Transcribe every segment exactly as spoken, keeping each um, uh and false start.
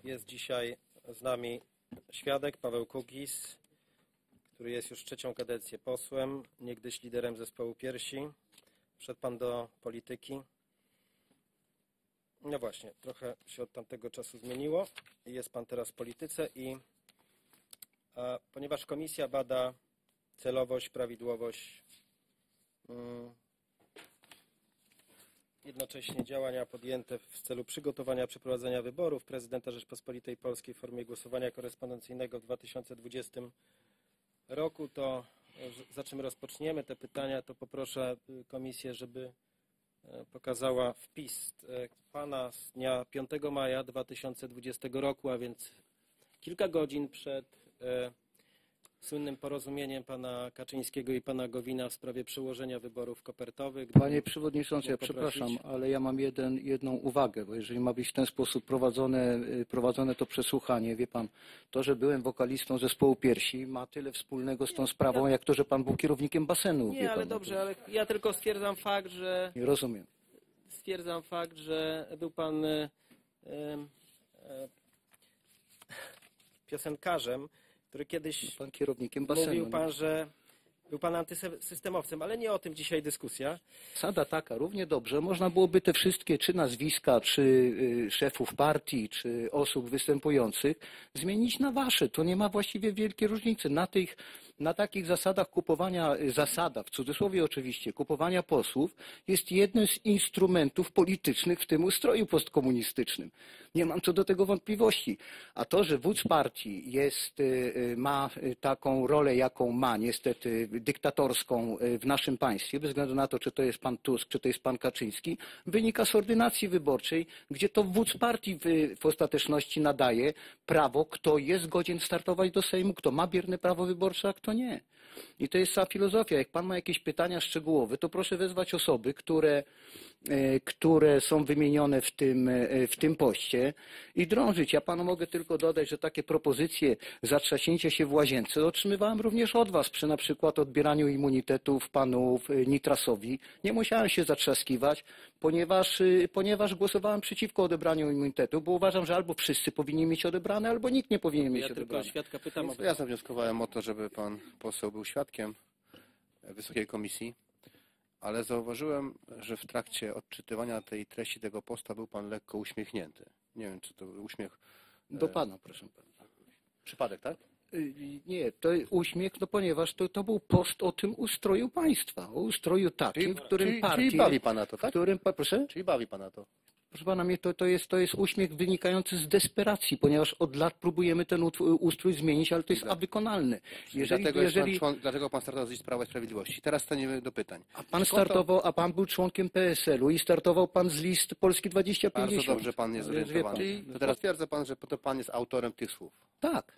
Jest dzisiaj z nami świadek Paweł Kukiz, który jest już trzecią kadencję posłem, niegdyś liderem zespołu Piersi. Wszedł pan do polityki. No właśnie, trochę się od tamtego czasu zmieniło. Jest pan teraz w polityce i a, ponieważ komisja bada celowość, prawidłowość, mm, jednocześnie działania podjęte w celu przygotowania przeprowadzenia wyborów prezydenta Rzeczpospolitej Polskiej w formie głosowania korespondencyjnego w dwa tysiące dwudziestym roku, to zaczym rozpoczniemy te pytania, to poproszę komisję, żeby pokazała wpis pana z dnia piątego maja dwa tysiące dwudziestego roku, a więc kilka godzin przed e, słynnym porozumieniem pana Kaczyńskiego i pana Gowina w sprawie przełożenia wyborów kopertowych. Panie Przewodniczący, ja przepraszam, ale ja mam jeden, jedną uwagę, bo jeżeli ma być w ten sposób prowadzone, prowadzone to przesłuchanie, wie pan, to, że byłem wokalistą zespołu Piersi, ma tyle wspólnego z tą sprawą, jak to, że pan był kierownikiem basenu. Nie, wie ale pan, dobrze, ale ja tylko stwierdzam fakt, że... Nie rozumiem. Stwierdzam fakt, że był pan e, e, piosenkarzem, który kiedyś Pan kierownikiem basenu. mówił pan, że był pan antysystemowcem, ale nie o tym dzisiaj dyskusja. Zasada taka, równie dobrze, można byłoby te wszystkie, czy nazwiska, czy y, szefów partii, czy osób występujących zmienić na wasze. To nie ma właściwie wielkiej różnicy. Na tych, na takich zasadach kupowania, zasada, w cudzysłowie oczywiście, kupowania posłów jest jednym z instrumentów politycznych w tym ustroju postkomunistycznym. Nie mam co do tego wątpliwości. A to, że wódz partii jest, y, ma taką rolę, jaką ma, niestety dyktatorską w naszym państwie, bez względu na to, czy to jest pan Tusk, czy to jest pan Kaczyński, wynika z ordynacji wyborczej, gdzie to wódz partii w, w ostateczności nadaje prawo, kto jest godzien startować do Sejmu, kto ma bierne prawo wyborcze, a kto nie. I to jest cała filozofia. Jak pan ma jakieś pytania szczegółowe, to proszę wezwać osoby, które, które są wymienione w tym, w tym poście i drążyć. Ja panu mogę tylko dodać, że takie propozycje zatrzaśnięcia się w łazience otrzymywałem również od was przy na przykład odbieraniu immunitetów panu Nitrasowi. Nie musiałem się zatrzaskiwać, ponieważ, ponieważ głosowałem przeciwko odebraniu immunitetu, bo uważam, że albo wszyscy powinni mieć odebrane, albo nikt nie powinien mieć Ja tylko odebrane. świadka pytam. Ja zawnioskowałem o to, żeby pan poseł był świadkiem Wysokiej Komisji, ale zauważyłem, że w trakcie odczytywania tej treści tego posta był pan lekko uśmiechnięty. Nie wiem, czy to był uśmiech... Do pana, proszę pana. Przypadek, tak? Nie, to uśmiech, no ponieważ to, to był post o tym ustroju państwa, o ustroju takim, Czyli, w którym czyli, partie... czyli bawi pana to, tak? W którym, proszę? Czyli bawi pana to. Proszę pana, mnie to, to, jest, to jest uśmiech wynikający z desperacji, ponieważ od lat próbujemy ten ustrój zmienić, ale to jest awykonalny. Jeżeli, dlatego, jeżeli... jest pan człon, dlatego pan startował z listy Prawa i Sprawiedliwości. Teraz staniemy do pytań. A pan Skąd startował, a pan był członkiem P S L u i startował pan z list Polski dwadzieścia pięćdziesiąt. Bardzo dobrze pan jest zorientowany. To teraz twierdza pan, że to pan jest autorem tych słów. Tak.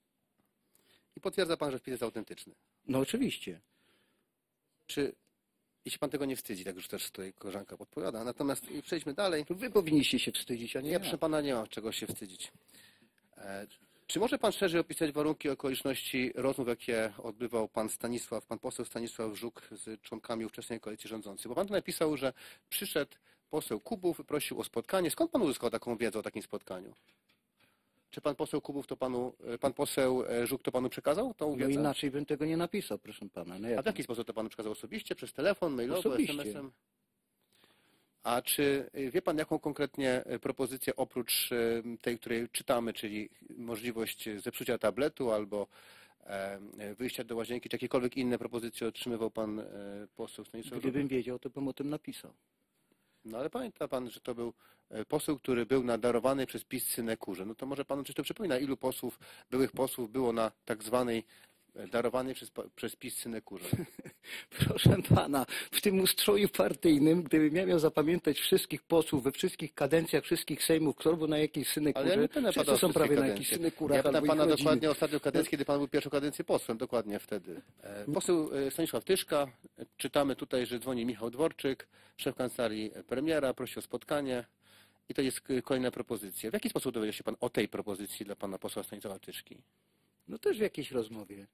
I potwierdza pan, że wpis jest autentyczny. No oczywiście. Czy, jeśli pan tego nie wstydzi, tak już też tutaj koleżanka podpowiada, natomiast przejdźmy dalej. Wy powinniście się wstydzić, a nie Ja, ja. proszę pana, nie mam czego się wstydzić. E, czy może pan szerzej opisać warunki i okoliczności rozmów, jakie odbywał pan Stanisław, pan poseł Stanisław Żuk z członkami ówczesnej koalicji rządzącej? Bo pan tu napisał, że przyszedł poseł Kubów i prosił o spotkanie. Skąd pan uzyskał taką wiedzę o takim spotkaniu? Czy pan poseł Kubów to panu, pan poseł Żuk to panu przekazał tą No wiedzę? inaczej bym tego nie napisał, proszę pana. No A w jaki sposób to panu przekazał? Osobiście? Przez telefon, mailowo, Osobiście. es em esem? A czy wie pan, jaką konkretnie propozycję oprócz tej, której czytamy, czyli możliwość zepsucia tabletu albo wyjścia do łazienki, czy jakiekolwiek inne propozycje otrzymywał pan poseł Stanisław Żuk? Gdybym wiedział, to bym o tym napisał. No ale pamięta pan, że to był poseł, który był nadarowany przez PiS synekurze. No to może panu coś to przypomina, ilu posłów, byłych posłów było na tak zwanej darowanej przez, przez PiS synekurze? Proszę pana, w tym ustroju partyjnym, gdybym ja miał zapamiętać wszystkich posłów we wszystkich kadencjach, wszystkich sejmów, kto był na jakiej synekurze, Ale ja nie pytam wszyscy pana są o prawie na kadencje. jakichś synekurach. Ja pytam albo pana ich rodziny. dokładnie o ostatnią kadencję, kiedy pan był pierwszą kadencję posłem, dokładnie wtedy. Poseł Stanisław Tyszka, czytamy tutaj, że dzwoni Michał Dworczyk, szef kancelarii premiera, prosi o spotkanie i to jest kolejna propozycja. W jaki sposób dowiedział się pan o tej propozycji dla pana posła Stanisława Tyszki? No też w jakiejś rozmowie.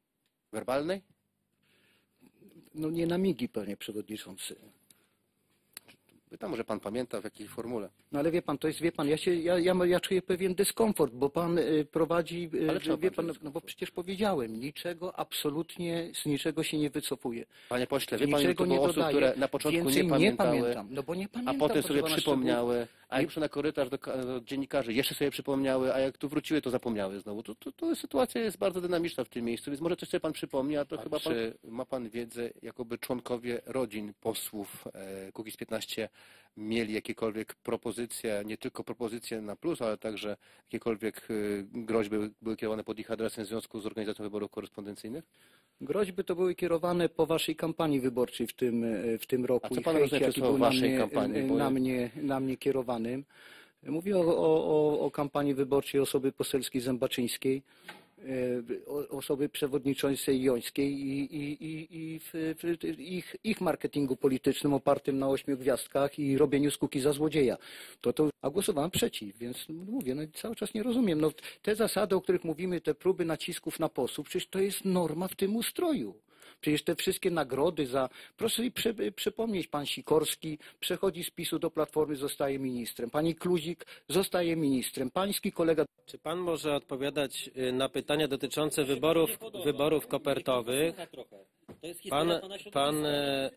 Werbalnej? No nie na migi, panie przewodniczący. Pytam, może pan pamięta w jakiej formule. No ale wie pan, to jest, wie pan, ja się, ja, ja, ja czuję pewien dyskomfort, bo pan y, prowadzi, y, Ale czemu wie pan pan, czuje no bo przecież powiedziałem, niczego, absolutnie z niczego się nie wycofuje. Panie pośle, wie pan, że Niczego to nie było osób, dodaję. które na początku Więcej nie pamiętały, pamiętam, no bo nie a pamiętam. potem proszę sobie pana, przypomniały, a jak przyszły na korytarz do, do dziennikarzy, jeszcze sobie przypomniały, a jak tu wróciły, to zapomniały znowu. To, to, to sytuacja jest bardzo dynamiczna w tym miejscu, więc może coś sobie pan przypomni, a to A chyba pan... czy- Czy ma pan wiedzę, jakoby członkowie rodzin posłów e, Kukiz piętnaście mieli jakiekolwiek propozycje, nie tylko propozycje na plus, ale także jakiekolwiek e, groźby były kierowane pod ich adresem w związku z organizacją wyborów korespondencyjnych? Groźby to były kierowane po waszej kampanii wyborczej w tym, w tym roku. A co i pan hejt, rozumie jaki przez słowo był na waszej mnie, kampanii? Bo na, ja- mnie, na mnie kierowanym. Mówię o, o, o, o kampanii wyborczej osoby poselskiej Zębaczyńskiej, e, o- osoby przewodniczącej Jońskiej i, i, i, i w, w ich, ich marketingu politycznym opartym na ośmiu gwiazdkach i robieniu z Kukiza złodzieja. To, to, a głosowałem przeciw, więc mówię, no i cały czas nie rozumiem. No, te zasady, o których mówimy, te próby nacisków na posłów, przecież to jest norma w tym ustroju. Przecież te wszystkie nagrody za... Proszę sobie przy, przypomnieć, pan Sikorski przechodzi z PiSu do Platformy, zostaje ministrem. Pani Kluzik zostaje ministrem. Pański kolega... Czy pan może odpowiadać y, na pytania dotyczące wyborów, wyborów kopertowych? Pan, pan y,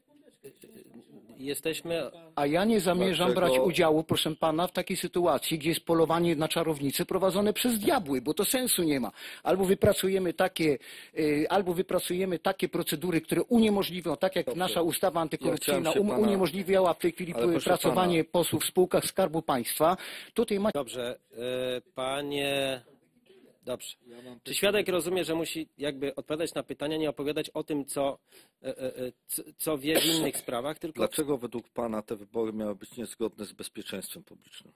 jesteśmy... A ja nie zamierzam Dlaczego- brać udziału, proszę pana, w takiej sytuacji, gdzie jest polowanie na czarownicy prowadzone przez diabły, bo to sensu nie ma. Albo wypracujemy takie, y, albo wypracujemy takie procedury, które uniemożliwią, tak jak nasza ustawa antykorupcyjna Ja chciałem się um, pana- uniemożliwiała w tej chwili Ale proszę pracowanie posłów w spółkach Skarbu Państwa. Tutaj ma... Dobrze, y, panie... Dobrze. Czy świadek rozumie, że musi jakby odpowiadać na pytania, nie opowiadać o tym, co, y, y, y, co- co wie w innych sprawach, tylko Dlaczego według pana te wybory miały być niezgodne z bezpieczeństwem publicznym?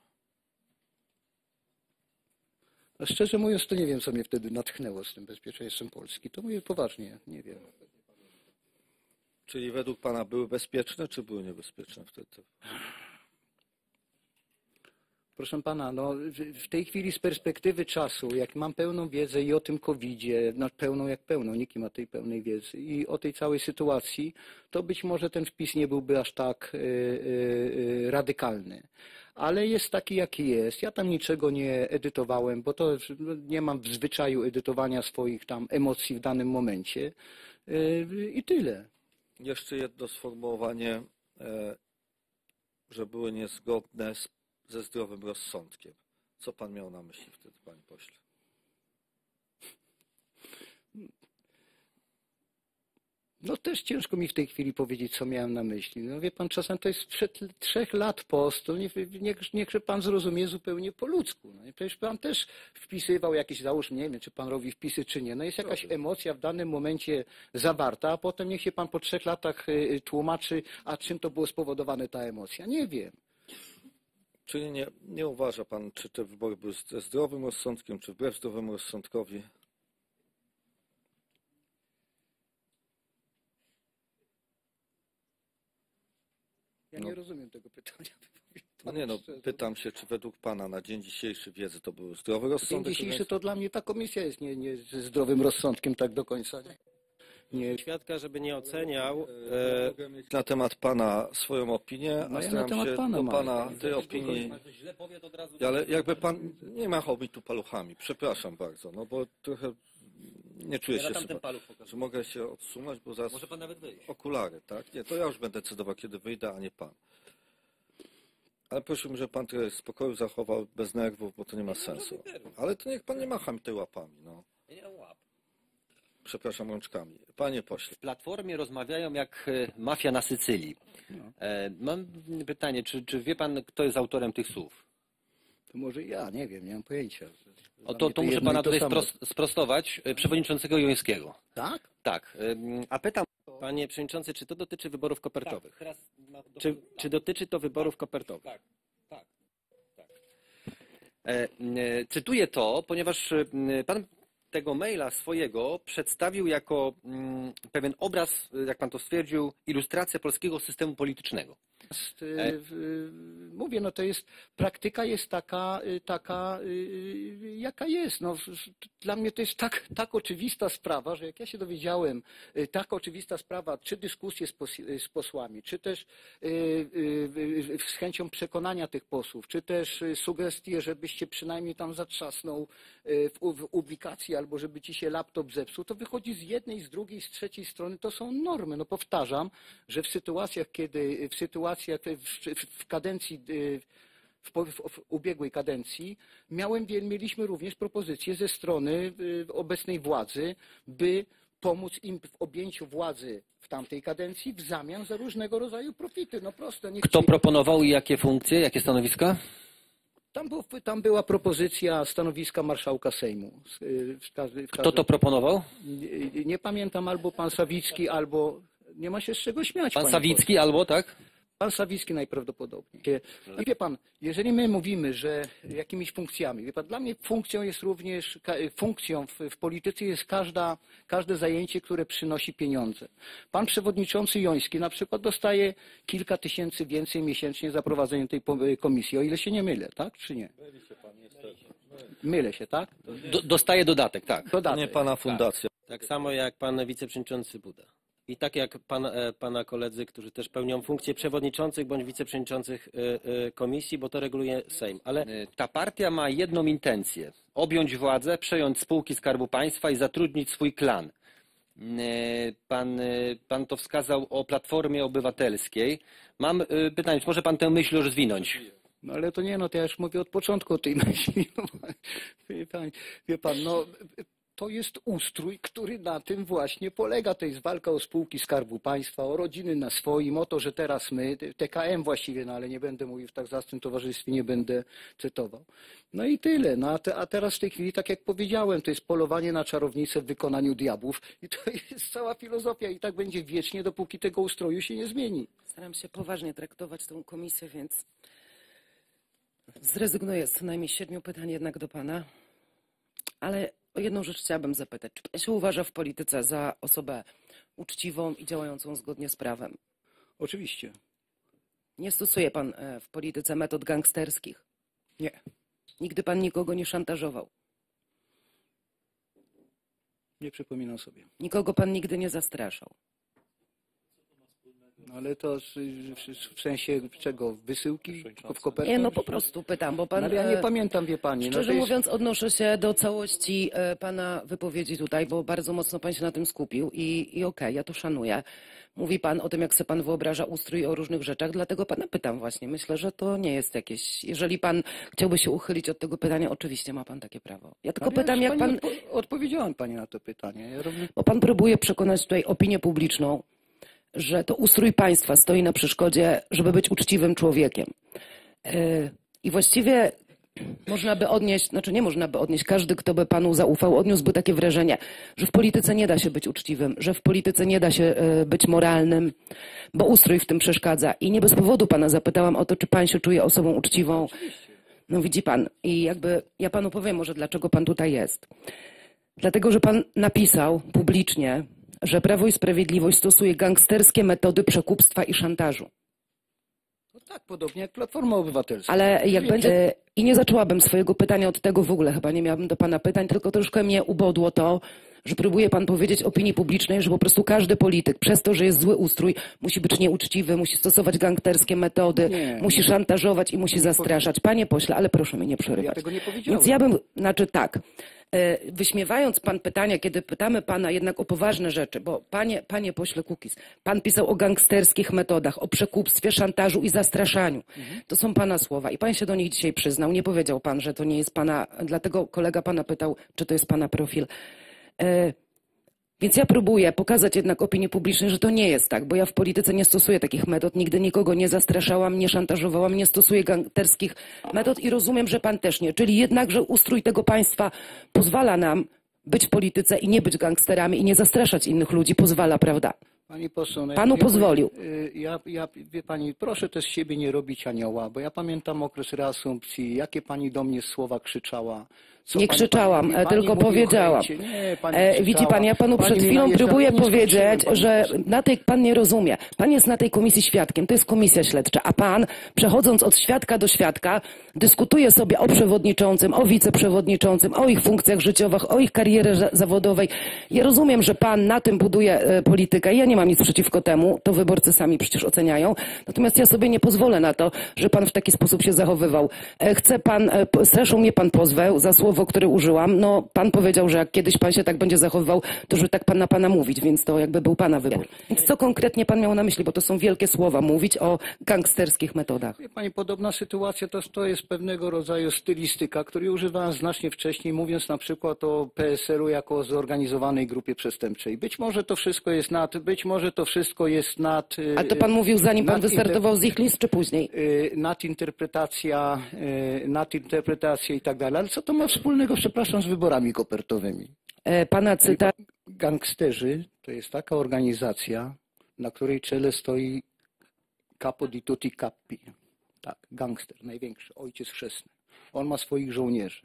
A szczerze mówiąc, to nie wiem, co mnie wtedy natchnęło z tym bezpieczeństwem Polski. To mówię poważnie, nie wiem. Czyli według pana były bezpieczne, czy były niebezpieczne wtedy? Proszę pana, no, w- w tej chwili z perspektywy czasu, jak mam pełną wiedzę i o tym kowidzie, no, pełną jak pełną, nikt nie ma tej pełnej wiedzy, i o tej całej sytuacji, to być może ten wpis nie byłby aż tak y, y, y, radykalny. Ale jest taki, jaki jest. Ja tam niczego nie edytowałem, bo to no, nie mam w zwyczaju edytowania swoich tam emocji w danym momencie. Y, I tyle. Jeszcze jedno sformułowanie, e, że były niezgodne z, ze zdrowym rozsądkiem. Co pan miał na myśli wtedy, panie pośle? No też ciężko mi w tej chwili powiedzieć, co miałem na myśli. No wie pan, czasem to jest sprzed trzech lat post, to niech, niech, niech pan zrozumie zupełnie po ludzku. No i przecież pan też wpisywał jakieś, załóżmy, nie wiem, czy pan robi wpisy, czy nie. No jest jakaś emocja w danym momencie zawarta, a potem niech się pan po trzech latach y, tłumaczy, a czym to było spowodowane ta emocja. Nie wiem. Czyli nie, nie uważa pan, czy te wybory były ze zdrowym rozsądkiem, czy wbrew zdrowemu rozsądkowi? Ja No. nie rozumiem tego pytania. No nie no, Szczerze. pytam się, czy według pana na dzień dzisiejszy wiedzy to był zdrowy Dzień rozsądek? czy dzisiejszy nie? to dla mnie ta komisja jest nie, nie ze zdrowym rozsądkiem tak do końca. Nie. Nie. świadka, żeby nie oceniał. Ja E, mogę mieć na temat pana swoją opinię, No a ja na staram temat się pana do mam. pana tej opinii. Ale jakby pan nie machał mi tu paluchami, przepraszam bardzo, no bo trochę nie czuję się chyba, że mogę się odsunąć, bo zaraz Może pan nawet wyjść. okulary, tak? Nie, to ja już będę decydował, kiedy wyjdę, a nie pan. Ale prosiłbym, że pan trochę spokoju zachował, bez nerwów, bo to nie ma sensu. Ale to niech pan nie macha mi tej łapami, no. Nie łap. Przepraszam, rączkami. Panie pośle. W Platformie rozmawiają jak e, mafia na Sycylii. E, mam pytanie, czy, czy wie pan, kto jest autorem tych słów? To może ja, nie wiem, nie mam pojęcia. O, Dla to, mnie to muszę jedno pana i to tutaj samo. spros- sprostować. e, Przewodniczącego Jońskiego. Tak? Tak. e, A pytam... panie przewodniczący, czy to dotyczy wyborów kopertowych? teraz na- Czy, czy dotyczy to wyborów kopertowych? Tak, tak, tak. E, m, e, cytuję to, ponieważ e, m, pan tego maila swojego przedstawił jako mm, pewien obraz, e, jak pan to stwierdził, ilustrację polskiego systemu politycznego. Jest, y, y, Mówię, no to jest, praktyka jest taka, y, taka y, y, jaka jest. No, w- w- dla mnie to jest tak, tak oczywista sprawa, że jak ja się dowiedziałem, y, tak oczywista sprawa, czy dyskusje z, pos, y, z posłami, czy też y, y, y, z chęcią przekonania tych posłów, czy też y, sugestie, żebyście przynajmniej tam zatrzasnął y, w, u- w ubikacji albo żeby ci się laptop zepsuł, to wychodzi z jednej, z drugiej, z trzeciej strony, to są normy. No powtarzam, że w sytuacjach, kiedy w sytuacjach w, w, w kadencji y, w, po- w, w ubiegłej kadencji miałem, mieliśmy również propozycje ze strony y, obecnej władzy, by pomóc im w objęciu władzy w tamtej kadencji w zamian za różnego rodzaju profity. No proste. Nie Kto chcieli- proponował i jakie funkcje, jakie stanowiska? tam, był, tam była propozycja stanowiska marszałka Sejmu. Y, w każdy- w Kto to każdym- proponował? Nie, nie pamiętam, albo pan Sawicki, albo nie ma się z czego śmiać. Pan panie Sawicki albo, tak? Pan Sawicki najprawdopodobniej. I wie pan, jeżeli my mówimy, że jakimiś funkcjami, wie pan, dla mnie funkcją jest również, ka- funkcją w, w polityce jest każda, każde zajęcie, które przynosi pieniądze. Pan przewodniczący Joński na przykład dostaje kilka tysięcy więcej miesięcznie za prowadzenie tej po- komisji, o ile się nie mylę, tak czy nie? Mylę się, tak? Do, dostaje dodatek, tak. To Dodatek. nie pana fundacja. Tak samo jak pan wiceprzewodniczący Buda. I tak jak pan, e, pana koledzy, którzy też pełnią funkcję przewodniczących bądź wiceprzewodniczących e, e, komisji, bo to reguluje Sejm. Ale Y, Ta partia ma jedną intencję. Objąć władzę, przejąć spółki Skarbu Państwa i zatrudnić swój klan. Y, Pan, y, pan to wskazał o Platformie Obywatelskiej. Mam y, pytanie, czy może pan tę myśl rozwinąć? No ale to nie, no to ja już mówię od początku o tej myśli. Wie pan, wie pan, no to jest ustrój, który na tym właśnie polega. To jest walka o spółki Skarbu Państwa, o rodziny na swoim, o to, że teraz my, T K M właściwie, no ale nie będę mówił w tak zacnym towarzystwie, nie będę cytował. No i tyle. No a, te, a teraz w tej chwili, tak jak powiedziałem, to jest polowanie na czarownicę w wykonaniu diabłów i to jest cała filozofia i tak będzie wiecznie, dopóki tego ustroju się nie zmieni. Staram się poważnie traktować tę komisję, więc zrezygnuję z co najmniej siedmiu pytań jednak do pana. Ale o jedną rzecz chciałabym zapytać. Czy pan się uważa w polityce za osobę uczciwą i działającą zgodnie z prawem? Oczywiście. Nie stosuje pan e, w polityce metod gangsterskich? Nie. Nigdy pan nikogo nie szantażował? Nie przypominam sobie. Nikogo pan nigdy nie zastraszał? No ale to z- w, w sensie czego? Wysyłki w kopertach? Nie, no po prostu pytam, bo pan... No, ale ja nie e, pamiętam, wie pani. No, Szczerze to jest, mówiąc, odnoszę się do całości e, pana wypowiedzi tutaj, bo bardzo mocno pan się na tym skupił i, i okej, ja to szanuję. Mówi pan o tym, jak sobie pan wyobraża ustrój o różnych rzeczach, dlatego pana pytam właśnie. Myślę, że to nie jest jakieś... Jeżeli pan chciałby się uchylić od tego pytania, oczywiście ma pan takie prawo. Ja tylko ale ja pytam, już jak pani pan... Odpo odpowiedziałem pani na to pytanie. Ja również... Bo pan próbuje przekonać tutaj opinię publiczną, że to ustrój państwa stoi na przeszkodzie, żeby być uczciwym człowiekiem. Yy, I właściwie można by odnieść, znaczy nie można by odnieść, każdy, kto by panu zaufał, odniósłby takie wrażenie, że w polityce nie da się być uczciwym, że w polityce nie da się yy, być moralnym, bo ustrój w tym przeszkadza. I nie bez powodu pana zapytałam o to, czy pan się czuje osobą uczciwą. No widzi pan, i jakby ja panu powiem może, dlaczego pan tutaj jest. Dlatego, że pan napisał publicznie, że Prawo i Sprawiedliwość stosuje gangsterskie metody przekupstwa i szantażu. No tak, podobnie jak Platforma Obywatelska. Ale jak będzie... I nie zaczęłabym swojego pytania od tego w ogóle, chyba nie miałabym do pana pytań, tylko troszkę mnie ubodło to, że próbuje pan powiedzieć opinii publicznej, że po prostu każdy polityk, przez to, że jest zły ustrój, musi być nieuczciwy, musi stosować gangsterskie metody, Nie, musi nie. szantażować i musi zastraszać. Panie pośle, ale proszę mnie nie Ja przerywać. tego nie powiedziałem. Więc ja bym, znaczy tak, e, wyśmiewając pan pytania, kiedy pytamy pana jednak o poważne rzeczy, bo panie, panie pośle Kukiz, pan pisał o gangsterskich metodach, o przekupstwie, szantażu i zastraszaniu. To są pana słowa i pan się do nich dzisiaj przyznał. Nie powiedział pan, że to nie jest pana, dlatego kolega pana pytał, czy to jest pana profil. E, Więc ja próbuję pokazać jednak opinii publicznej, że to nie jest tak, bo ja w polityce nie stosuję takich metod, nigdy nikogo nie zastraszałam, nie szantażowałam, nie stosuję gangsterskich metod i rozumiem, że pan też nie. Czyli jednakże ustrój tego państwa pozwala nam być w polityce i nie być gangsterami i nie zastraszać innych ludzi, pozwala, prawda? Pani poseł, no, Panu wie pozwolił. Pani, y, ja, ja, wie pani, proszę też z siebie nie robić anioła, bo ja pamiętam okres reasumpcji, jakie pani do mnie słowa krzyczała. Co Nie pani- krzyczałam, pani- e, pani tylko mówi o powiedziałam. hejcie. Nie, pani E, krzyczała. widzi pan, ja panu Pani przed mi chwilą najeżdża, próbuję nie skończyłem, powiedzieć, pani że poseł. na tej pan nie rozumie. Pan jest na tej komisji świadkiem, to jest komisja śledcza, a pan, przechodząc od świadka do świadka, dyskutuje sobie o przewodniczącym, o wiceprzewodniczącym, o ich funkcjach życiowych, o ich karierze za- zawodowej. Ja rozumiem, że pan na tym buduje e, politykę. Ja nie mam nic przeciwko temu, to wyborcy sami przecież oceniają. Natomiast ja sobie nie pozwolę na to, że pan w taki sposób się zachowywał. E, Chce pan, e, p- straszył mnie pan pozwę za słowo, które użyłam. No, pan powiedział, że jak kiedyś pan się tak będzie zachowywał, to żeby tak pan na pana mówić, więc to jakby był pana wybór. Więc co konkretnie pan miał na myśli, bo to są wielkie słowa, mówić o gangsterskich metodach. Wie pani, podobna sytuacja to, to jest pewnego rodzaju stylistyka, której używałem znacznie wcześniej, mówiąc na przykład o P S L u jako o zorganizowanej grupie przestępczej. Być może to wszystko jest nad, być może to wszystko jest nad... A to pan mówił, zanim pan nad wystartował z ich list, czy później? y, nadinterpretacja, y, nadinterpretacja i tak dalej. Ale co to ma wspólnego, przepraszam, z wyborami kopertowymi? E, Pana cytat. Gangsterzy to jest taka organizacja, na której czele stoi Capo di tutti capi. Tak, gangster, największy, ojciec chrzestny. On ma swoich żołnierzy.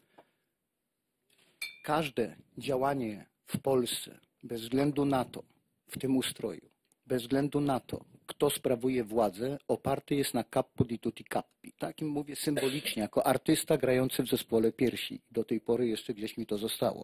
Każde działanie w Polsce, bez względu na to, w tym ustroju, bez względu na to, kto sprawuje władzę, oparty jest na Capo di tutti capi. Takim mówię symbolicznie, jako artysta grający w zespole piersi. Do tej pory jeszcze gdzieś mi to zostało.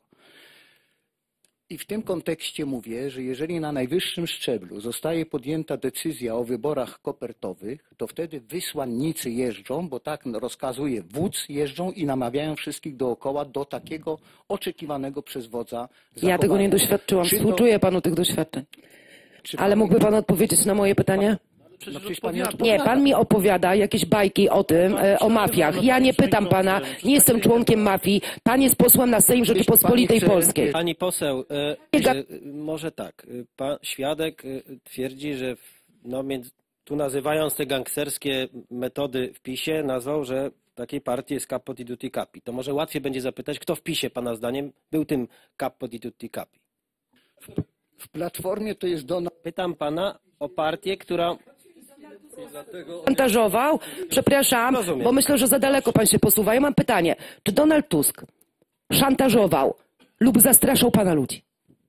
I w tym kontekście mówię, że jeżeli na najwyższym szczeblu zostaje podjęta decyzja o wyborach kopertowych, to wtedy wysłannicy jeżdżą, bo tak rozkazuje wódz, jeżdżą i namawiają wszystkich dookoła do takiego oczekiwanego przez wodza zachowania. Ja tego nie doświadczyłam. Czy to- Współczuję panu tych doświadczeń. czy Ale pan- mógłby pan odpowiedzieć na moje pytanie? No przecież pani Nie, odpowiada. pan mi opowiada jakieś bajki o tym, e, o mafiach. Ja nie pytam pana, nie jestem członkiem mafii. Pan jest posłem na Sejm Rzeczypospolitej chce- Polskiej. Pani poseł, e, Nie ga- e, może tak. e, Pan świadek e, twierdzi, że w- no, między, tu nazywając te gangsterskie metody w PiSie, nazwał, że takiej partii jest Capo di tutti capi. To może łatwiej będzie zapytać, kto w PiSie pana zdaniem był tym Capo di tutti capi. W Platformie to jest Donald. Pytam pana o partię, która... Szantażował? Przepraszam, Rozumiem. bo myślę, że za daleko pan się posuwa. Ja mam pytanie. Czy Donald Tusk szantażował lub zastraszał pana ludzi?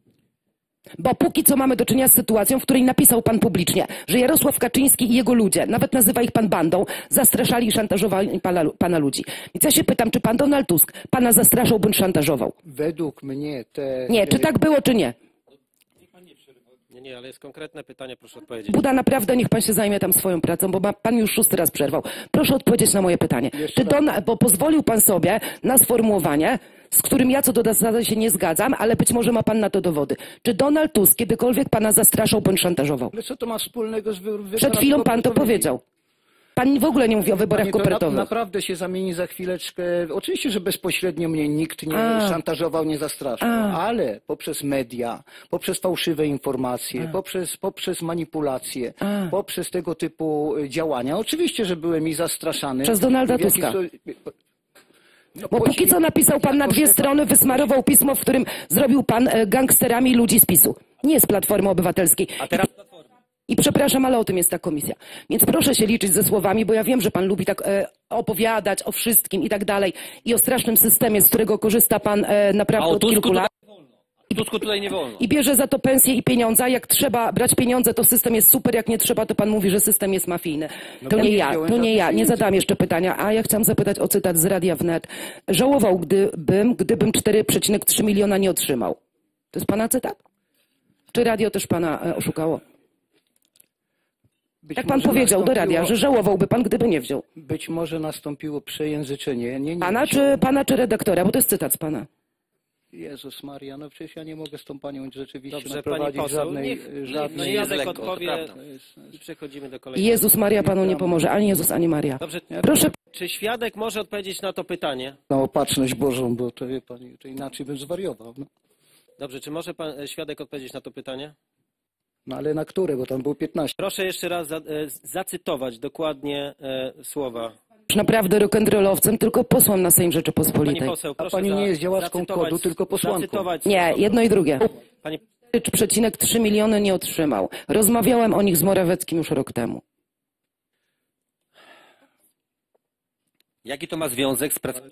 Bo póki co mamy do czynienia z sytuacją, w której napisał pan publicznie, że Jarosław Kaczyński i jego ludzie, nawet nazywa ich pan bandą, zastraszali i szantażowali pana, pana ludzi. Więc ja się pytam, czy pan Donald Tusk pana zastraszał bądź szantażował? Według mnie te... Nie, czy tak było, czy nie? Nie, nie, ale jest konkretne pytanie, proszę odpowiedzieć. Buda, naprawdę niech pan się zajmie tam swoją pracą, bo ma, pan już szósty raz przerwał. Proszę odpowiedzieć na moje pytanie. Czy Don, bo pozwolił pan sobie na sformułowanie, z którym ja co do zasady się nie zgadzam, ale być może ma pan na to dowody. Czy Donald Tusk kiedykolwiek pana zastraszał bądź szantażował? Ale co to ma wspólnego z wy- wyborami Przed chwilą pan to kopertowymi? powiedział. Pan w ogóle nie mówi o wyborach Pani, to na, kopertowych. naprawdę się zamieni za chwileczkę. Oczywiście, że bezpośrednio mnie nikt nie A. szantażował, nie zastraszał, A. ale poprzez media, poprzez fałszywe informacje, poprzez, poprzez manipulacje, A. poprzez tego typu y, działania. Oczywiście, że byłem i zastraszany. Przez Donalda W jakiś Tuska. so- No, Bo póki co napisał pan na dwie strony, wysmarował pismo, w którym zrobił pan e, gangsterami ludzi z PiSu. Nie z Platformy Obywatelskiej. A teraz I przepraszam, ale o tym jest ta komisja. Więc proszę się liczyć ze słowami, bo ja wiem, że pan lubi tak e, opowiadać o wszystkim i tak dalej. I o strasznym systemie, z którego korzysta pan e, A naprawdę o od Tusku kilku tutaj lat. nie wolno. I Tusku tutaj nie wolno. I bierze za to pensję i pieniądze. Jak trzeba brać pieniądze, to system jest super. Jak nie trzeba, to pan mówi, że system jest mafijny. To bo nie nie ja, wziąłem to nie żadnych ja. Nie pieniędzy. zadam jeszcze pytania. A ja chciałam zapytać o cytat z Radia Wnet. Żałował, gdybym, gdybym cztery przecinek trzy miliona nie otrzymał. To jest pana cytat? Czy radio też pana e, oszukało? Być Jak pan może powiedział do radia, nastąpiło- że żałowałby pan, gdyby nie wziął. Być może nastąpiło przejęzyczenie. Nie, nie Pana wziąłem. czy, pana czy redaktora? Bo to jest cytat z pana. Jezus Maria, no przecież ja nie mogę z tą panią rzeczywiście Dobrze, pani naprowadzić poseł, żadnej... niech, żadnej... no nie jest Jacek lekko, to odpowie prawda. i przechodzimy do kolejnego. Jezus Maria panu nie pomoże. Ani Jezus, ani Maria. Dobrze, Proszę. czy świadek może odpowiedzieć na to pytanie? Na opatrzność Bożą, bo to wie pani, to inaczej bym zwariował. No. Dobrze, czy może pan e, świadek odpowiedzieć na to pytanie? no ale na które, bo tam było piętnaście. Proszę jeszcze raz za, e, zacytować dokładnie e, słowa. Już naprawdę rock'n'rollowcem, tylko posłem na Sejm Pani Rzeczypospolitej. poseł, A proszę pani za, nie jest działaczką zacytować- kodu, tylko posłanką. zacytować Nie, słowa. jedno i drugie. Pani, cztery przecinek trzy miliony nie otrzymał. Rozmawiałem o nich z Morawieckim już rok temu. Jaki to ma związek z pracą?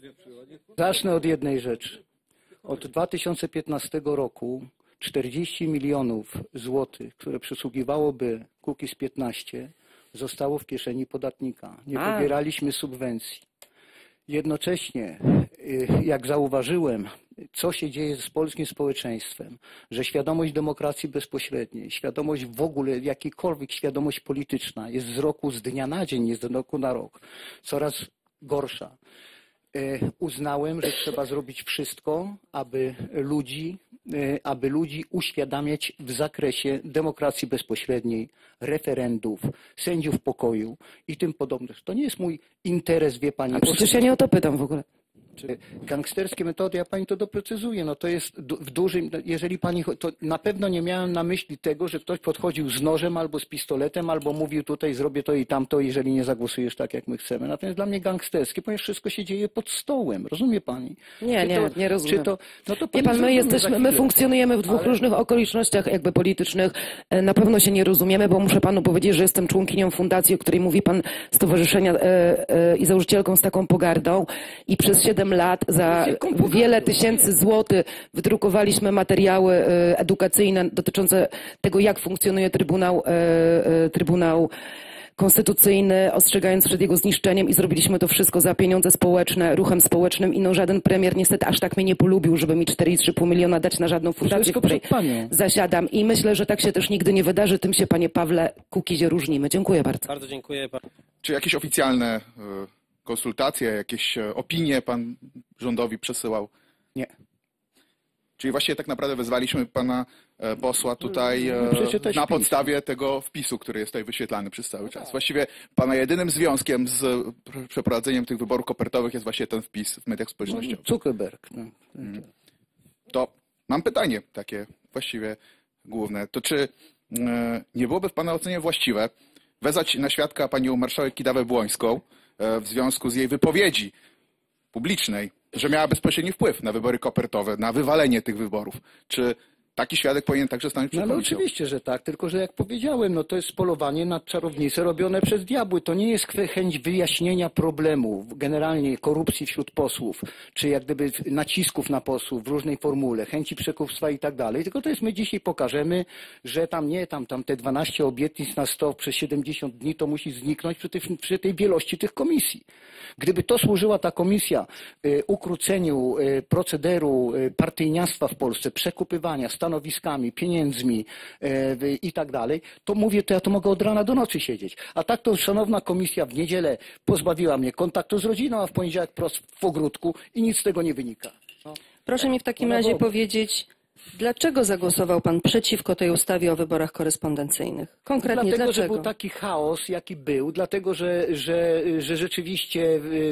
Zacznę od jednej rzeczy. Od dwa tysiące piętnastego roku czterdzieści milionów złotych, które przysługiwałoby Kukiz piętnaście, zostało w kieszeni podatnika. Nie A. pobieraliśmy subwencji. Jednocześnie, y, jak zauważyłem, co się dzieje z polskim społeczeństwem, że świadomość demokracji bezpośredniej, świadomość w ogóle, jakikolwiek świadomość polityczna jest z roku, z dnia na dzień, jest z roku na rok coraz gorsza. Y, Uznałem, że trzeba zrobić wszystko, aby ludzi, y, aby ludzi uświadamiać w zakresie demokracji bezpośredniej, referendów, sędziów pokoju i tym podobnych. To nie jest mój interes, wie pani. A przecież ja nie o to pytam w ogóle. Czy gangsterskie metody, ja pani to doprecyzuję, no to jest du- w dużym, jeżeli pani, to na pewno nie miałem na myśli tego, że ktoś podchodził z nożem albo z pistoletem, albo mówił tutaj zrobię to i tamto, jeżeli nie zagłosujesz tak, jak my chcemy. Natomiast dla mnie gangsterskie, ponieważ wszystko się dzieje pod stołem, rozumie pani? Nie, Czy nie, to, nie rozumiem. Czy to, no to Wie pani pan, my zrozumie jesteśmy, za my chwilę. funkcjonujemy w dwóch Ale- różnych okolicznościach jakby politycznych. E, Na pewno się nie rozumiemy, bo muszę panu powiedzieć, że jestem członkinią fundacji, o której mówi pan, stowarzyszenia e, e, i założycielką z taką pogardą i przez siedem lat za wiele tysięcy złotych wydrukowaliśmy materiały e, edukacyjne dotyczące tego, jak funkcjonuje Trybunał, e, e, Trybunał Konstytucyjny, ostrzegając przed jego zniszczeniem i zrobiliśmy to wszystko za pieniądze społeczne, ruchem społecznym i no żaden premier niestety aż tak mnie nie polubił, żeby mi cztery i trzy pół miliona dać na żadną fundację, w Wszystko której przed panią. zasiadam i myślę, że tak się też nigdy nie wydarzy. Tym się, panie Pawle Kukizie, różnimy. Dziękuję bardzo. Bardzo dziękuję. Pan... Czy jakieś oficjalne e, konsultacje, jakieś e, opinie pan rządowi przesyłał? Nie. Czyli właściwie tak naprawdę wezwaliśmy pana e, posła tutaj e, Przeczytać na wpis. podstawie tego wpisu, który jest tutaj wyświetlany przez cały czas. Właściwie pana jedynym związkiem z pr- przeprowadzeniem tych wyborów kopertowych jest właśnie ten wpis w mediach społecznościowych. Zuckerberg. No. To mam pytanie takie właściwie główne. To czy e, nie byłoby w pana ocenie właściwe wezwać na świadka panią marszałek Kidawę-Błońską e, w związku z jej wypowiedzi publicznej, że miała bezpośredni wpływ na wybory kopertowe, na wywalenie tych wyborów? Czy taki świadek powinien także stanąć No przed ale komisją? oczywiście, że tak, tylko że jak powiedziałem, no to jest polowanie na czarownice robione przez diabły. To nie jest kwe- chęć wyjaśnienia problemu, generalnie korupcji wśród posłów, czy jak gdyby nacisków na posłów w różnej formule, chęci przekupstwa i tak dalej. Tylko to jest, my dzisiaj pokażemy, że tam nie, tam, tam te dwanaście obietnic na sto przez siedemdziesiąt dni to musi zniknąć przy tej, przy tej wielości tych komisji. Gdyby to służyła ta komisja y, ukróceniu y, procederu y, partyjniactwa w Polsce, przekupywania stanowiskami, pieniędzmi y, y, i tak dalej, to mówię, to ja to mogę od rana do nocy siedzieć. A tak to szanowna komisja w niedzielę pozbawiła mnie kontaktu z rodziną, a w poniedziałek prost w ogródku i nic z tego nie wynika. No. Proszę mi w takim No razie dobra. powiedzieć, dlaczego zagłosował pan przeciwko tej ustawie o wyborach korespondencyjnych? Konkretnie Dlatego, dlaczego? że był taki chaos, jaki był, dlatego, że, że, że rzeczywiście, w,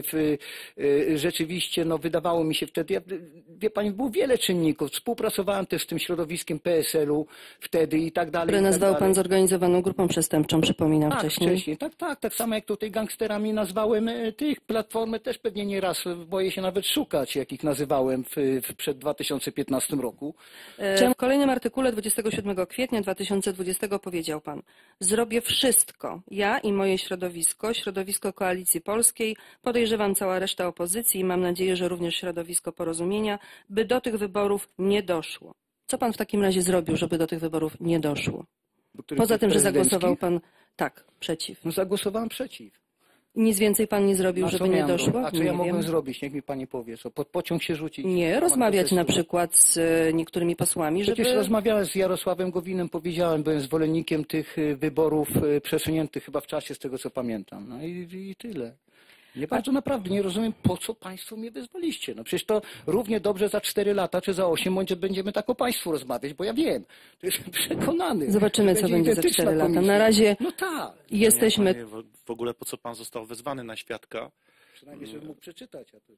w, rzeczywiście no, wydawało mi się wtedy, ja, wie pani, było wiele czynników. Współpracowałem też z tym środowiskiem P S L u wtedy i tak dalej. Które i tak nazwał dalej. pan zorganizowaną grupą przestępczą, przypominam Tak, wcześniej. wcześniej. Tak, tak, tak samo jak tutaj gangsterami nazwałem e, tych. Platformy też pewnie nieraz boję się nawet szukać, jakich nazywałem w, w przed dwa tysiące piętnastym roku. E, W kolejnym artykule dwudziestego siódmego kwietnia dwa tysiące dwudziestego powiedział pan: zrobię wszystko, ja i moje środowisko, środowisko Koalicji Polskiej, podejrzewam cała reszta opozycji i mam nadzieję, że również środowisko Porozumienia, by do tych wyborów nie doszło. Co pan w takim razie zrobił, żeby do tych wyborów nie doszło? których Poza tym, że prezydenckich. zagłosował pan tak, przeciw. No zagłosowałem przeciw. Nic więcej pan nie zrobił, A co żeby nie miałem doszło? robić? A co Nie ja wiem. mogłem zrobić? Niech mi pani powie. Co, pod pociąg się rzucić? Nie, Temat rozmawiać na protestu. przykład z e, niektórymi posłami, żeby... Przecież rozmawiałem z Jarosławem Gowinem, powiedziałem, byłem zwolennikiem tych y, wyborów y, przesuniętych chyba w czasie, z tego co pamiętam. No i, i tyle. Nie bardzo naprawdę nie rozumiem, po co państwo mnie wezwaliście. No przecież to równie dobrze za cztery lata czy za osiem będzie, będziemy tak o państwu rozmawiać, bo ja wiem, to jestem przekonany. Zobaczymy, że co będzie za identyczna cztery lata. komisja. Na razie No tak. jesteśmy... Panie, w- w ogóle po co pan został wezwany na świadka? Przynajmniej, żebym mógł przeczytać. A to...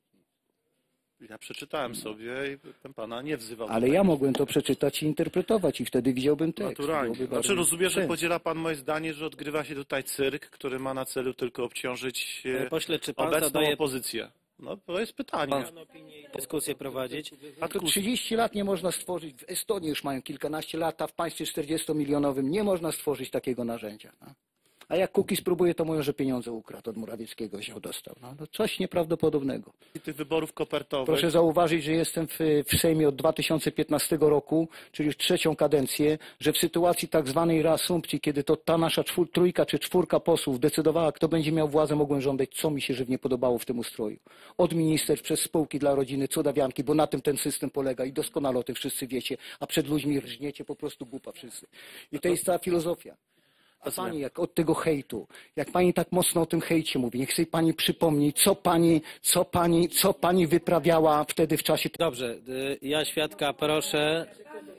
Ja przeczytałem sobie i ten pana nie wzywał. Ale tutaj. ja mogłem to przeczytać i interpretować i wtedy widziałbym tekst. Naturalnie. Byłoby Znaczy bardzo rozumiem, że sens. podziela pan moje zdanie, że odgrywa się tutaj cyrk, który ma na celu tylko obciążyć e, Panie pośle, czy pan obecną zadaje opozycję. No to jest pytanie. pan opinię i dyskusję prowadzić? A to trzydzieści lat nie można stworzyć, w Estonii już mają kilkanaście lat, a w państwie czterdziestomilionowym nie można stworzyć takiego narzędzia. No. A jak Kukiz próbuje, to mówią, że pieniądze ukradł od Morawieckiego, wziął, dostał. No, no coś nieprawdopodobnego. Tych wyborów kopertowych. Proszę zauważyć, że jestem w, w Sejmie od dwa tysiące piętnastego roku, czyli już trzecią kadencję, że w sytuacji tak zwanej reasumpcji, kiedy to ta nasza czwór, trójka czy czwórka posłów decydowała, kto będzie miał władzę, mogłem żądać, co mi się żywnie podobało w tym ustroju. Od ministerstw przez spółki dla rodziny, cudawianki, bo na tym ten system polega i doskonale o tym wszyscy wiecie, a przed ludźmi rżniecie po prostu głupa wszyscy. I to jest cała filozofia. A pani, jak od tego hejtu, jak pani tak mocno o tym hejcie mówi, niech sobie pani przypomni, co pani, co pani, co pani wyprawiała wtedy w czasie... Dobrze, y, ja świadka proszę.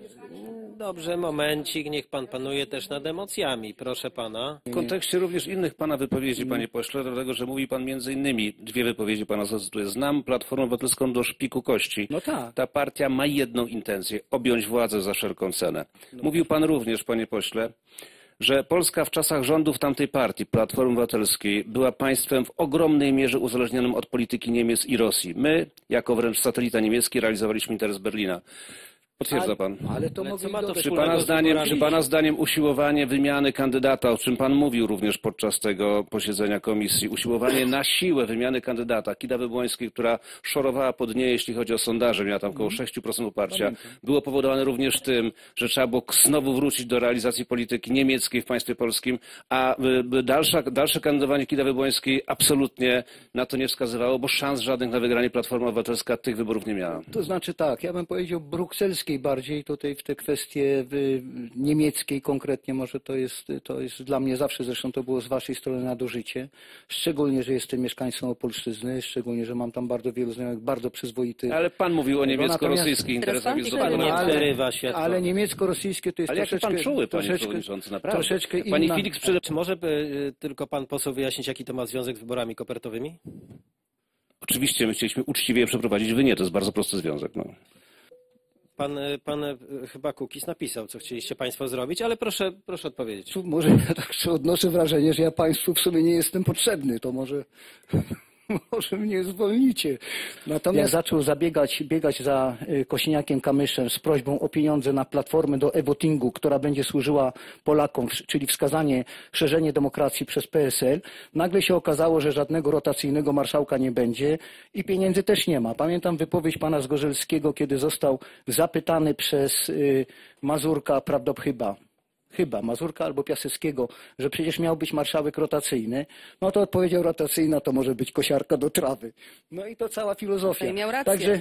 Dobrze, momencik, niech pan panuje też nad emocjami, proszę pana. W kontekście również innych pana wypowiedzi, panie pośle, dlatego, że mówi pan między innymi, dwie wypowiedzi pana zacytuję. Znam Platformę Obywatelską do szpiku kości. No tak. Ta partia ma jedną intencję, objąć władzę za wszelką cenę. Mówił pan również, panie pośle, że Polska w czasach rządów tamtej partii, Platformy Obywatelskiej, była państwem w ogromnej mierze uzależnionym od polityki Niemiec i Rosji. My, jako wręcz satelita niemiecki, realizowaliśmy interes Berlina. Potwierdza pan? Ale to Ale mogli co ma to dodać. Czy wspólnego pana, z zdaniem, wyborami? czy pana zdaniem usiłowanie wymiany kandydata, o czym pan mówił również podczas tego posiedzenia komisji, usiłowanie na siłę wymiany kandydata Kidawy Błońskiej, która szorowała pod nie, jeśli chodzi o sondaże, miała tam około sześć procent poparcia, było powodowane również tym, że trzeba było znowu wrócić do realizacji polityki niemieckiej w państwie polskim, a y, dalsza, dalsze kandydowanie Kidawy Błońskiej absolutnie na to nie wskazywało, bo szans żadnych na wygranie Platforma Obywatelska tych wyborów nie miała. To znaczy tak, ja bym powiedział brukselskiej bardziej tutaj w te kwestie w, niemieckiej konkretnie, może to jest, to jest dla mnie zawsze, zresztą to było z waszej strony nadużycie, szczególnie, że jestem mieszkańcą Opolszczyzny, szczególnie, że mam tam bardzo wielu znajomych, bardzo przyzwoitych. Ale pan mówił o No, niemiecko-rosyjskich interesach. Pan jest nie zupełnie- Nie ale- przerywa świadka. Ale niemiecko-rosyjskie to jest Ale jaki troszeczkę, pan czuły, panie troszeczkę, przewodniczący, naprawdę. troszeczkę Pani inna. Felix przede... Czy może by tylko pan poseł wyjaśnić, jaki to ma związek z wyborami kopertowymi? Oczywiście my chcieliśmy uczciwie je przeprowadzić, wy nie, to jest bardzo prosty związek. No. Pan, pan e, chyba Kukiz napisał, co chcieliście państwo zrobić, ale proszę, proszę odpowiedzieć. Tu może ja tak odnoszę wrażenie, że ja państwu w sumie nie jestem potrzebny, to może, może mnie zwolnicie. Natomiast jak zaczął zabiegać, biegać za y, Kosiniakiem-Kamyszem z prośbą o pieniądze na platformę do e-votingu, która będzie służyła Polakom, w- czyli wskazanie, szerzenie demokracji przez P S L, nagle się okazało, że żadnego rotacyjnego marszałka nie będzie i pieniędzy też nie ma. Pamiętam wypowiedź pana Zgorzelskiego, kiedy został zapytany przez y, Mazurka, prawda chyba, chyba Mazurka albo Piaseckiego, że przecież miał być marszałek rotacyjny, no to odpowiedział, rotacyjna to może być kosiarka do trawy. No i to cała filozofia. No i miał rację. Także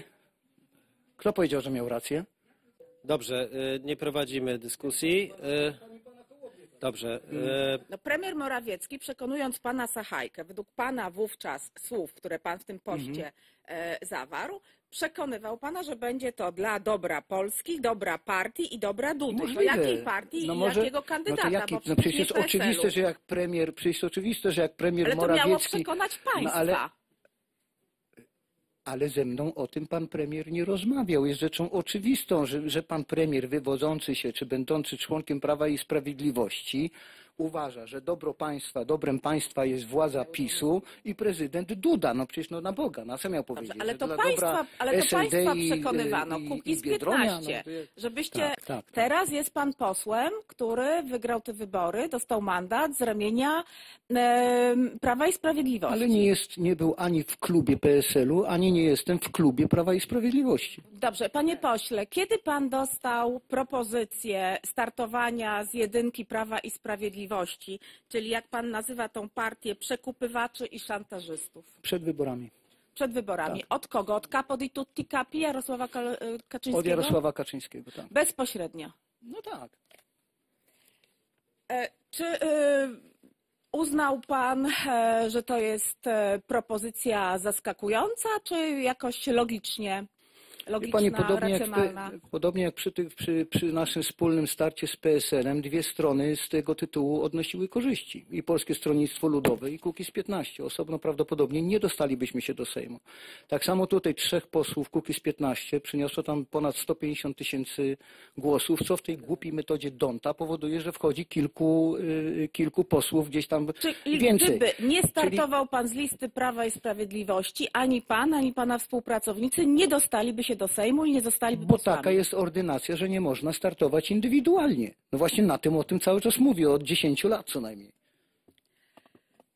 kto powiedział, że miał rację? Dobrze, e, nie prowadzimy dyskusji. E, Dobrze. e, No, premier Morawiecki, przekonując pana Sachajkę, według pana wówczas słów, które pan w tym poście e, zawarł, przekonywał pana, że będzie to dla dobra Polski, dobra partii i dobra Dudy. No jakiej partii No i może- jakiego kandydata? No, to jaki, Bo no przecież nie jest P S L-u. oczywiste, że jak premier, przecież jest oczywiste, że jak premier Ale to Morawiecki... miało przekonać państwa. No, ale, ale ze mną o tym pan premier nie rozmawiał. Jest rzeczą oczywistą, że, że pan premier wywodzący się, czy będący członkiem Prawa i Sprawiedliwości uważa, że dobro państwa, dobrem państwa jest władza PiSu i prezydent Duda. No przecież no na Boga, na co miał powiedzieć? Dobrze, ale że to dla państwa, dobra ale to S L D państwa i- przekonywano, i- Kukiz i Biedronia, piętnaście, no to jest- żebyście, Tak, tak, tak. teraz jest pan posłem, który wygrał te wybory, dostał mandat z ramienia e, Prawa i Sprawiedliwości. Ale nie jest, nie był ani w klubie P S L-u, ani nie jestem w klubie Prawa i Sprawiedliwości. Dobrze, panie pośle, kiedy pan dostał propozycję startowania z jedynki Prawa i Sprawiedliwości, czyli jak pan nazywa tą partię, przekupywaczy i szantażystów? Przed wyborami. Przed wyborami. Od kogo? Od Capo di Tutti Capi Jarosława Ka- Kaczyńskiego? Od Jarosława Kaczyńskiego, tak. Bezpośrednio. No tak. E, Czy e, uznał pan, e, że to jest e, propozycja zaskakująca, czy jakoś logicznie, Wie logiczna, pani, podobnie jak, w, racjonalna? podobnie jak przy, tych, przy, przy naszym wspólnym starcie z P S L-em, dwie strony z tego tytułu odnosiły korzyści. I Polskie Stronnictwo Ludowe, i Kukiz piętnaście. Osobno prawdopodobnie nie dostalibyśmy się do Sejmu. Tak samo tutaj trzech posłów Kukiz piętnaście przyniosło tam ponad sto pięćdziesiąt tysięcy głosów, co w tej głupiej metodzie Donta powoduje, że wchodzi kilku, y, kilku posłów gdzieś tam Czyli więcej. gdyby nie startował pan z listy Prawa i Sprawiedliwości, ani pan, ani pana współpracownicy nie dostaliby się do Sejmu i nie zostaliby Bo posłami. taka jest ordynacja, że nie można startować indywidualnie. No właśnie na tym, o tym cały czas mówię, od dziesięciu lat co najmniej.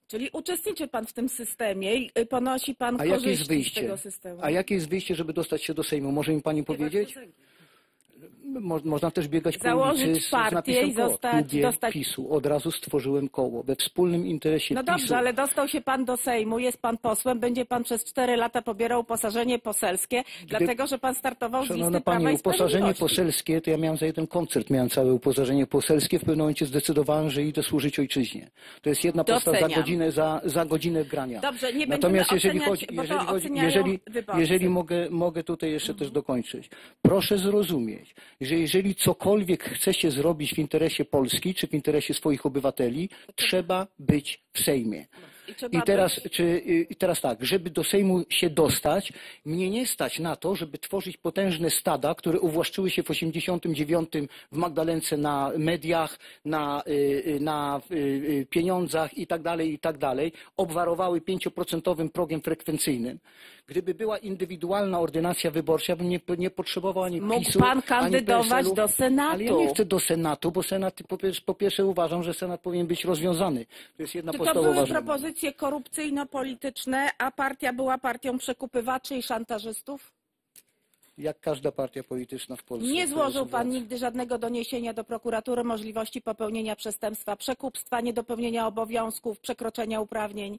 Czyli uczestniczy pan w tym systemie i y, ponosi pan A jakie jest korzyści z wyjście? tego systemu. A jakie jest wyjście, żeby dostać się do Sejmu? Może mi pani powiedzieć? Mo- Można też biegać po Założyć ulicy z, z partię napisem i koło. zostać- Lubię dostać- PiSu. Od razu stworzyłem koło. We wspólnym interesie No PiSu. dobrze, ale dostał się pan do Sejmu, jest pan posłem, będzie pan przez cztery lata pobierał uposażenie poselskie, dlatego że pan startował z Szanowna listy Pani, Prawa i uposażenie Sprawiedliwości. poselskie, to ja miałem za jeden koncert, miałem całe uposażenie poselskie. W pewnym momencie zdecydowałem, że idę służyć ojczyźnie. To jest jedna posta za Doceniam. godzinę, za, za godzinę grania. Dobrze, nie Natomiast będziemy jeżeli oceniać, chodzi, bo to jeżeli, chodzi oceniają jeżeli, wyborcy. jeżeli mogę, mogę tutaj jeszcze też dokończyć. Proszę zrozumieć, że jeżeli cokolwiek chce się zrobić w interesie Polski, czy w interesie swoich obywateli, trzeba być w Sejmie. I trzeba I teraz, być- czy, I teraz tak, żeby do Sejmu się dostać, mnie nie stać na to, żeby tworzyć potężne stada, które uwłaszczyły się w osiemdziesiątym dziewiątym w Magdalence na mediach, na, y, y, na y, y, pieniądzach i tak dalej, i tak dalej, obwarowały pięcioprocentowym progiem frekwencyjnym. Gdyby była indywidualna ordynacja wyborcza, bym nie, nie potrzebował ani Mógł PiSu, pan ani kandydować P S L-u. do Senatu. Ale ja nie chcę do Senatu, bo Senat, po pierwsze, po pierwsze uważam, że Senat powinien być rozwiązany. To jest jedna Tylko podstawowa były rzecz. propozycje korupcyjno-polityczne, a partia była partią przekupywaczy i szantażystów? Jak każda partia polityczna w Polsce. Nie to złożył jest pan władza. nigdy żadnego doniesienia do prokuratury możliwości popełnienia przestępstwa przekupstwa, niedopełnienia obowiązków, przekroczenia uprawnień?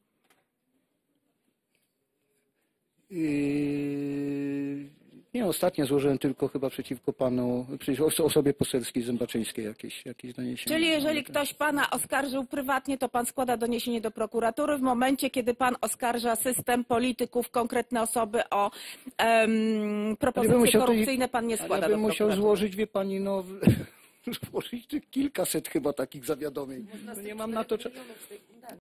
Yy, nie, ostatnio złożyłem tylko chyba przeciwko panu, przeciwko oso- osobie poselskiej Zębaczyńskiej jakieś, jakieś doniesienie. Czyli jeżeli ktoś pana oskarżył prywatnie, to pan składa doniesienie do prokuratury w momencie, kiedy pan oskarża system, polityków, konkretne osoby o em, propozycje musiał to- korupcyjne, pan nie Ale składa ja do bym musiał prokuratury. złożyć, wie pani, no, złożyć kilkaset chyba takich zawiadomień. No nie mam na to czasu.